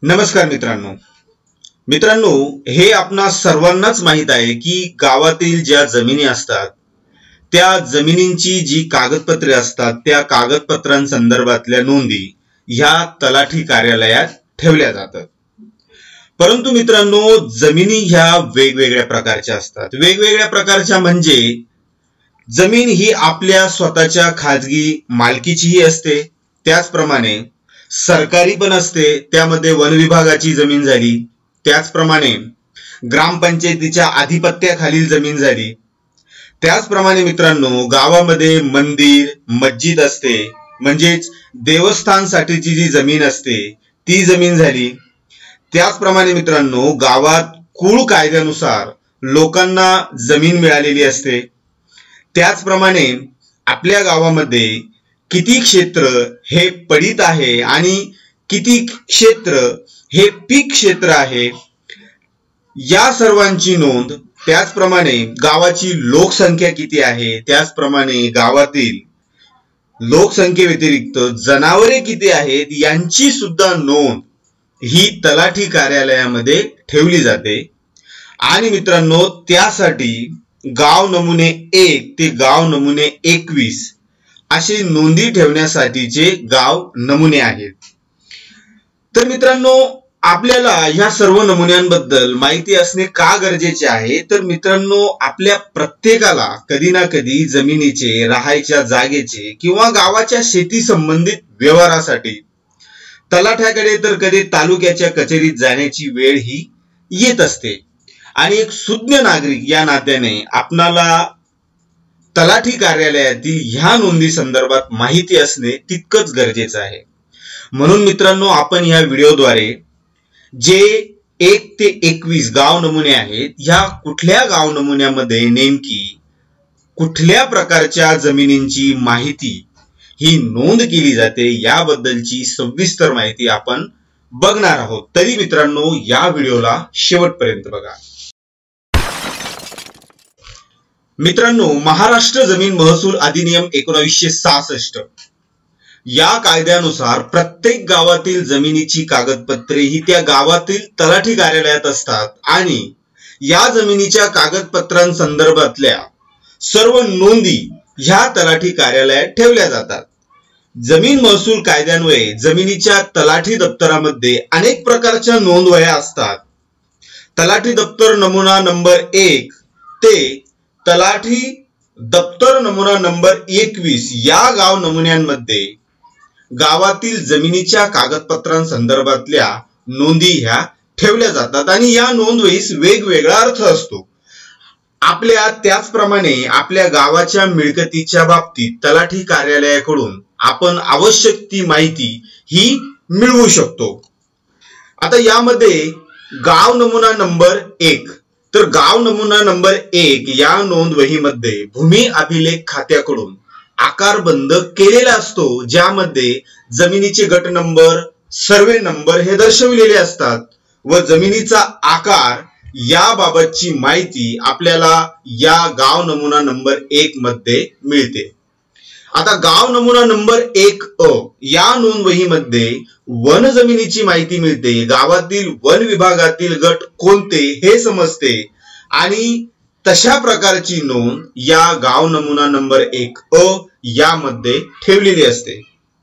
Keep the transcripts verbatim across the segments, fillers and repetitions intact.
नमस्कार मित्रांनो मित्रांनो हे आपणा सर्वांनाच माहित आहे की गावातील ज्या जमिनी असतात त्या जमिनींची जी कागदपत्रे असतात त्या कागदपत्रांसंदर्भातल्या नोंदी ह्या तलाठी कार्यालयात ठेवल्या जातात। परंतु मित्रांनो जमिनी ह्या वेगवेगळ्या प्रकारच्या असतात। वेगवेगळ्या प्रकारच्या म्हणजे जमीन ही आपल्या स्वतःच्या खाजगी मालकीचीही असते, त्याचप्रमाणे सरकारी पण असते, त्यामध्ये वन विभागाची जमीन झाली, त्याचप्रमाणे ग्रामपंचायतीच्या अधिपत्याखालील जमीन झाली, त्याचप्रमाणे मित्रांनो गावामध्ये मंदिर मस्जिद असते म्हणजेच देवस्थानसाठीची जी जमीन असते ती जमीन झाली। त्याचप्रमाणे मित्रांनो गावात कुळ कायद्यानुसार लोकांना जमीन मिळालेली असते। त्याचप्रमाणे आपल्या गावामध्ये किती क्षेत्र हे पडीत आहे आणि किती क्षेत्र हे पीक क्षेत्र आहे या सर्वांची नोंद, त्याचप्रमाणे गावाची लोकसंख्या किती आहे, त्याचप्रमाणे गावातील लोकसंख्ये व्यतिरिक्त जनावरे किती आहेत यांची सुद्धा नोंद ही तलाठी कार्यालयामध्ये ठेवली जाते। आणि मित्रांनो त्यासाठी गाव नमुने एक ते गाव नमुने एकवीस असे नोंदी ठेवण्यासाठीचे गाव नमुने आहेत। तर मित्रांनो आपल्याला ह्या सर्व नमुन्यांबद्दल माहिती असणे का गरजेचे आहे, तर मित्रांनो आपल्या प्रत्येकाला कधी ना कधी जमिनीचे, राहायच्या जागेचे किंवा गावाच्या शेती संबंधित व्यवहारासाठी तलाठ्याकडे तर कधी तालुक्याच्या कचेरीत जाण्याची वेळ ही येत असते। आणि एक सुज्ञ नागरिक या नात्याने आपणाला तलाठी कार्यालयातील ह्या नोंदी संदर्भात माहिती असणे तितकंच गरजेचं आहे। म्हणून मित्रांनो आपण ह्या व्हिडिओद्वारे जे एक ते एकवीस गाव नमुने आहेत ह्या कुठल्या गाव नमुन्यामध्ये नेमकी कुठल्या प्रकारच्या जमिनींची माहिती ही नोंद केली जाते याबद्दलची सविस्तर माहिती आपण बघणार आहोत। तरी मित्रांनो या व्हिडिओला शेवटपर्यंत बघा। मित्रांनो महाराष्ट्र जमीन महसूल अधिनियम एकोणीसशे सहासष्ट या कायद्यानुसार प्रत्येक गावातील जमिनीची कागदपत्रे ही त्या गावातील तलाठी कार्यालयात असतात आणि या जमिनीच्या कागदपत्रांसंदर्भातल्या सर्व नोंदी ह्या तलाठी कार्यालयात ठेवल्या जातात। जमीन महसूल कायद्यान्वये जमिनीच्या तलाठी दप्तरामध्ये अनेक प्रकारच्या नोंदवह्या असतात। तलाठी दप्तर नमुना नंबर एक ते तलाठी दप्तर नमुना नंबर एकवीस या गाव नमुन्यांमध्ये गावातील जमिनीच्या कागदपत्रांसंदर्भातल्या नोंदी ह्या ठेवल्या जातात आणि या नोंदवहीस वेगवेगळा अर्थ असतो। आपल्या त्याचप्रमाणे आपल्या गावाच्या मिळकतीच्या बाबतीत तलाठी कार्यालयाकडून आपण आवश्यक ती माहिती ही मिळवू शकतो। आता यामध्ये गाव नमुना नंबर एक तर गाव नमुना नंबर एक या नोंदवहीमध्ये भूमी अभिलेख खात्याकडून आकारबंद केलेला असतो, ज्यामध्ये जमिनीचे गट नंबर, सर्वे नंबर हे दर्शविलेले असतात व जमिनीचा आकार याबाबतची माहिती आपल्याला या गाव नमुना नंबर एक मध्ये मिळते। आता गाव नमुना नंबर एक अ या नोंदवहीमध्ये वन जमिनीची माहिती मिळते, गावातील वन विभागातील गट कोणते हे समजते आणि तशा प्रकारची नोंद या गाव नमुना नंबर एक अ यामध्ये ठेवलेली असते।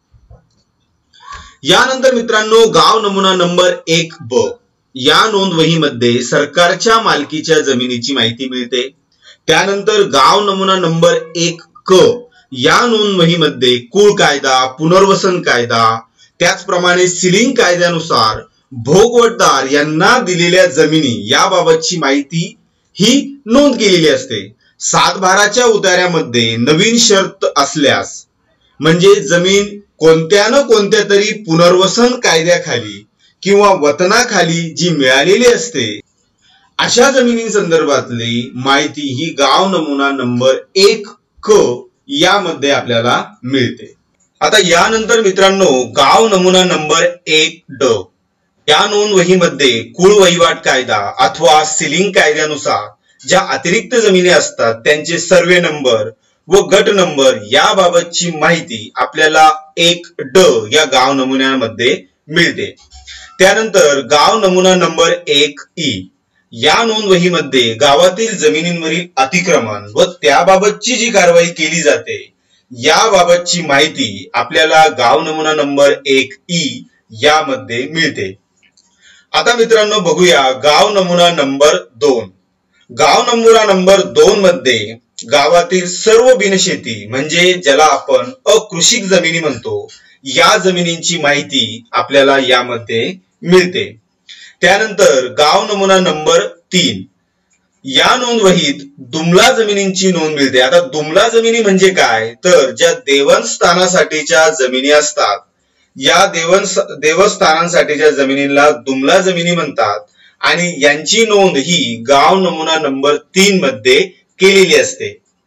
यानंतर मित्रांनो गाव नमुना नंबर एक ब या नोंदवहीमध्ये सरकारच्या मालकीच्या जमिनीची माहिती मिळते। त्यानंतर गाव नमुना नंबर एक क या नोंदवहीमध्ये कुळ कायदा, पुनर्वसन कायदा, त्याचप्रमाणे सीलिंग कायद्यानुसार भोगवतदार यांना दिलेल्या जमिनी याबाबतची माहिती ही नोंद केलेली असते। सातबाराच्या उतार्यामध्ये नवीन शर्त असल्यास म्हणजे जमीन कोणत्या न कोणत्या तरी पुनर्वसन कायद्याखाली किंवा वतनाखाली जी मिळालेली असते अशा जमिनींसंदर्भातली माहिती ही गाव नमुना नंबर एक क यामध्ये आपल्याला मिळते। आता यानंतर मित्रांनो गाव नमुना नंबर एक ड या नोंदवहीमध्ये कुळ वहिवाट कायदा अथवा सीलिंग कायद्यानुसार ज्या अतिरिक्त जमिनी असतात त्यांचे सर्वे नंबर व गट नंबर याबाबतची माहिती आपल्याला एक ड या गाव नमुन्यामध्ये मिळते। त्यानंतर गाव नमुना नंबर एक ई या नोंदवहीमध्ये गावातील जमिनींवरील अतिक्रमण व त्याबाबतची जी कारवाई केली जाते याबाबतची माहिती आपल्याला गाव नमुना नंबर एक ई यामध्ये मिळते। आता मित्रांनो बघूया गाव नमुना नंबर दोन। गाव नमुना नंबर दोन मध्ये गावातील सर्व बिनशेती म्हणजे ज्याला आपण अकृषिक जमिनी म्हणतो या जमिनींची माहिती आपल्याला यामध्ये मिळते। त्यानंतर गाव नमुना नंबर तीन या नोंदवहीत दुमला जमिनींची नोंद मिळते। आता दुमला जमिनी म्हणजे काय तर ज्या देवस्थानासाठीच्या जमिनी असतात या देवन देवस्थानांसाठीच्या जमिनीला दुमला जमिनी म्हणतात आणि यांची नोंद ही गाव नमुना नंबर तीन मध्ये केलेली असते।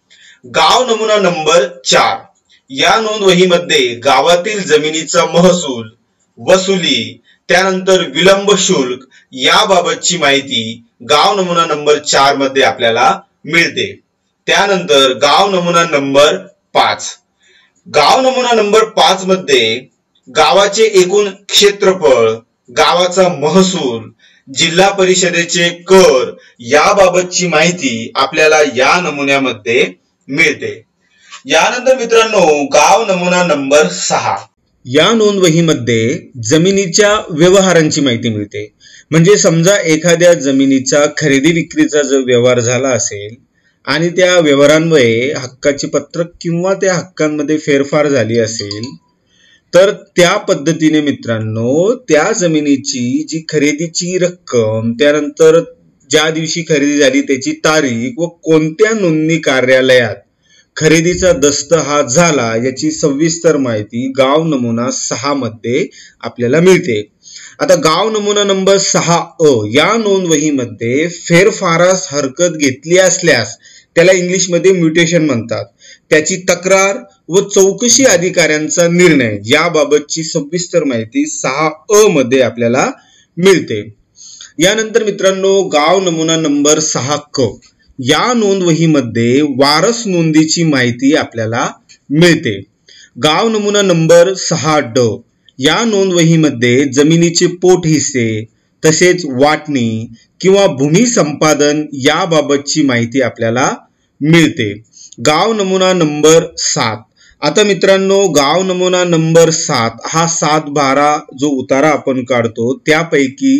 गाव नमुना नंबर चार या नोंदवहीमध्ये गावातील जमिनीचा महसूल, वसुली, त्यानंतर विलंब शुल्क याबाबतची माहिती गाव नमुना नंबर चार मध्ये आपल्याला मिळते। त्यानंतर गाव नमुना नंबर पाच गाव नमुना नंबर पाच मध्ये गावाचे एकूण क्षेत्रफळ, गावाचा महसूल, जिल्हा परिषदेचे कर याबाबतची माहिती आपल्याला या नमुन्यामध्ये मिळते। यानंतर मित्रांनो गाव नमुना नंबर सहा या नोंदवहीमध्ये जमिनीच्या व्यवहारांची माहिती मिळते। म्हणजे समजा एखाद्या जमिनीचा खरेदी विक्रीचा जर व्यवहार झाला असेल आणि त्या व्यवहारांमुळे हक्काची पत्रक किंवा त्या हक्कांमध्ये फेरफार झाली असेल तर त्या पद्धतीने मित्रांनो त्या जमिनीची जी खरेदीची रक्कम, त्यानंतर ज्या दिवशी खरेदी झाली त्याची तारीख व कोणत्या नोंदणी कार्यालयात खरेदीचा दस्त हा झाला याची सविस्तर माहिती गाव नमुना सहा मध्ये आपल्याला मिळते। आता गाव नमुना नंबर सहा अ या नोंदवहीमध्ये फेरफारास हरकत घेतली असल्यास त्याला इंग्लिश मध्ये म्युटेशन म्हणतात, त्याची तक्रार व चौकशी अधिकाऱ्यांचा निर्णय याबाबतची सविस्तर माहिती सहा अ मध्ये आपल्याला मिळते। यानंतर मित्रांनो गाव नमुना नंबर सहा क या नोंदवहीमध्ये वारस नोंदीची माहिती आपल्याला मिळते। गाव नमुना नंबर सहा ड या नोंदवहीमध्ये जमिनीचे पोट हिस्से तसेच वाटणी किंवा भूमी संपादन याबाबतची माहिती आपल्याला मिळते। गाव नमुना नंबर सात आता मित्रांनो गाव नमुना नंबर सात हा सात बारा जो उतारा आपण काढतो त्यापैकी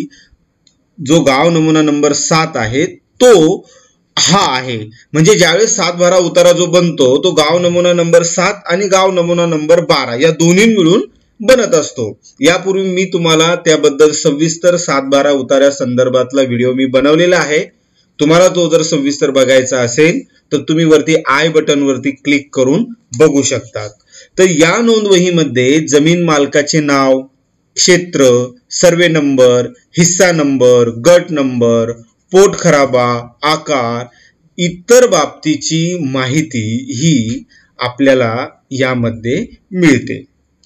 जो गाव नमुना नंबर सात आहे तो हा आहे। म्हणजे ज्यावेळेस सात बारा उतारा जो बनतो तो गाव नमुना नंबर सात आणि गाव नमुना नंबर बारा या दोन्ही मिळून बनत असतो। यापूर्वी मी तुम्हाला त्याबद्दल सविस्तर सात बारा उतार्या संदर्भातला व्हिडिओ मी बनवलेला आहे। तुम्हाला तो जर सविस्तर बघायचा असेल तर तुम्ही वरती आय बटन वरती क्लिक करून बघू शकता। तर या नोंदवहीमध्ये जमीन मालकाचे नाव, क्षेत्र, सर्वे नंबर, हिस्सा नंबर, गट नंबर, पोट खराबा, आकार इतर बाबतीची माहिती ही आपल्याला यामध्ये मिळते।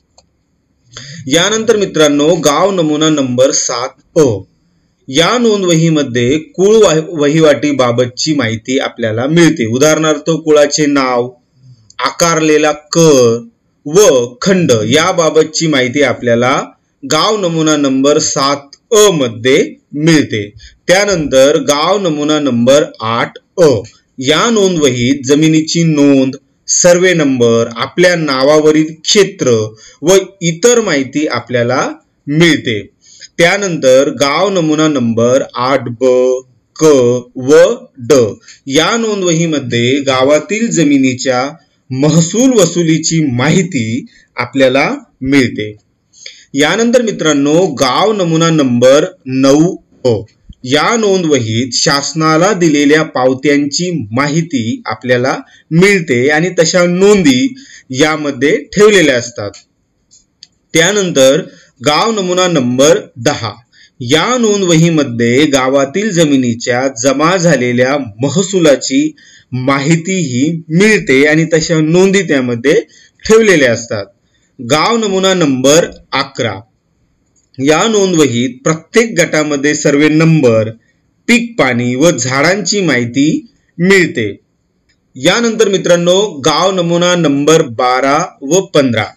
यानंतर मित्रांनो गाव नमुना नंबर सात अ या नोंदवहीमध्ये कुळ वहिवाटी बाबतची माहिती आपल्याला मिळते। उदाहरणार्थ कुळाचे नाव, आकारलेला कर व खंड याबाबतची माहिती आपल्याला गाव नमुना नंबर सात अ मध्ये मिळते। त्यानंतर गाव नमुना नंबर आठ अ या नोंदवहीत जमिनीची नोंद, सर्वे नंबर, आपल्या नावावरील क्षेत्र व इतर माहिती आपल्याला मिळते। त्यानंतर गाव नमुना नंबर आठ ब, क व ड या नोंदवहीमध्ये गावातील जमिनीच्या महसूल वसुलीची माहिती आपल्याला मिळते। यानंतर मित्रांनो गाव नमुना नंबर नऊ अ या नोंदवहीत शासनाला दिलेल्या पावत्यांची माहिती आपल्याला मिळते आणि तशा नोंदी यामध्ये ठेवलेल्या असतात। त्यानंतर गाव नमुना नंबर दहा या नोंदवहीमध्ये गावातील जमिनीच्या जमा झालेल्या महसुलाची माहिती ही मिळते आणि तशा नोंदी त्यामध्ये ठेवलेल्या असतात। गाव नमुना नंबर अकरा या नोंदवहीत प्रत्येक गटामध्ये सर्वे नंबर, पीक पाणी व झाडांची माहिती मिळते। यानंतर मित्रांनो गाव नमुना नंबर बारा व पंधरा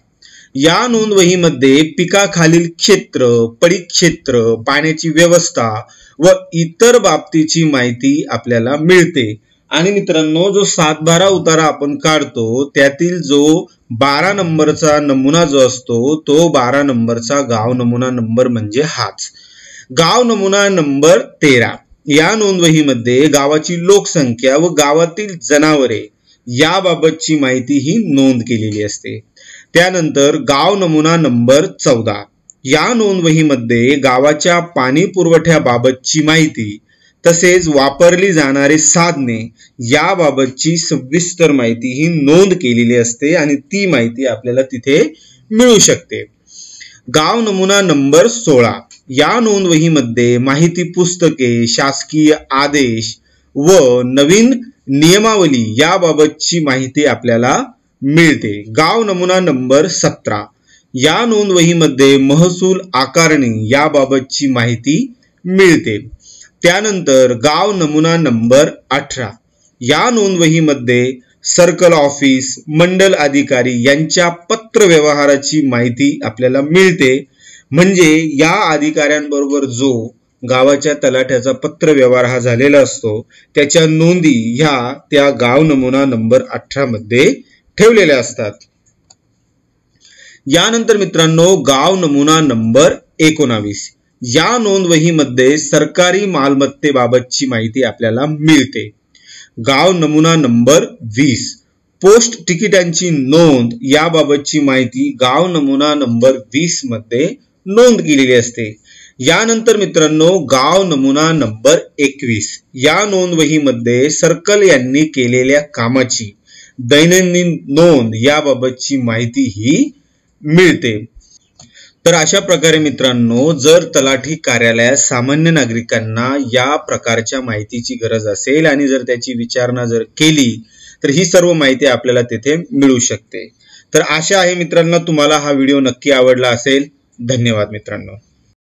या नोंदवहीमध्ये पिकाखालील क्षेत्र, पडीक क्षेत्र, पाण्याची व्यवस्था व इतर बाबतीची माहिती आपल्याला मिळते। आणि मित्रांनो, जो सात बारा उतारा आपण काढतो त्यातील जो बारा नंबरचा नमुना जो असतो तो बारा नंबरचा गाव नमुना नंबर म्हणजे हाच। गाव नमुना नंबर तेरा या नोंदवहीमध्ये गावाची लोकसंख्या व गावातील जनावरे याबाबतची माहिती ही नोंद केलेली असते। त्यानंतर गाव नमुना नंबर चौदा या नोंदवहीमध्ये गावाच्या पाणी पुरवठ्याबाबतची माहिती तसेच वापरली जाणारी साधने याबाबतची सविस्तर माहिती ही नोंद केलेली असते आणि ती माहिती आपल्याला तिथे मिळू शकते। गाव नमुना नंबर सोळा या नोंदवहीमध्ये माहिती पुस्तके, शासकीय आदेश व नवीन नियमावली याबाबतची माहिती आपल्याला मिळते। गाव नमुना नंबर सतरा या नोंदवहीमध्ये महसूल आकारणी याबाबतची माहिती मिळते। त्यानंतर गाव नमुना नंबर अठरा या नोंदवहीमध्ये सर्कल ऑफिस, मंडल अधिकारी यांच्या पत्र व्यवहाराची माहिती आपल्याला मिळते। म्हणजे या अधिकाऱ्यांबरोबर जो गावाच्या तलाठ्याचा पत्र व्यवहार हा झालेला असतो त्याच्या नोंदी ह्या त्या गाव नमुना नंबर अठरा मध्ये ठेवलेल्या असतात। यानंतर मित्रांनो, गाव नमुना नंबर एकोणावीस या नोंदवहीमध्ये सरकारी मालमत्तेबाबतची माहिती आपल्याला मिळते। गाव नमुना नंबर वीस पोस्ट तिकिटांची नोंद याबाबतची माहिती गाव नमुना नंबर वीस मध्ये नोंद केलेली असते। यानंतर मित्रांनो, गाव नमुना नंबर एकवीस या नोंदवहीमध्ये सर्कल यांनी केलेल्या कामाची दैनंदिन नोंद याबाबतची माहिती ही मिळते। तर अशा प्रकारे मित्रांनो, जर तलाठी कार्यालयात सामान्य नागरिकांना या प्रकारच्या माहितीची गरज असेल आणि जर त्याची विचारणा जर केली तर ही सर्व माहिती आपल्याला तिथे मिळू शकते। तर आशा आहे मित्रांनो तुम्हाला हा व्हिडिओ नक्की आवडला असेल। धन्यवाद मित्रांनो।